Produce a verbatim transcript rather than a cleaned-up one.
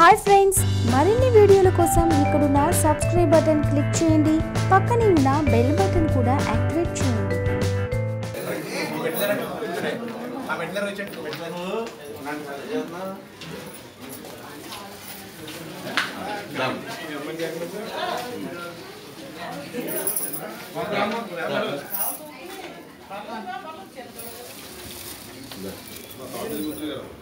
Hi friends, మరిన్ని వీడియోల కోసం ఇక్కడున్న సబ్స్క్రైబ్ బటన్ క్లిక్ చేయండి. పక్కనే ఉన్న బెల్ బటన్ కూడా యాక్టివేట్ చేయండి. Gracias.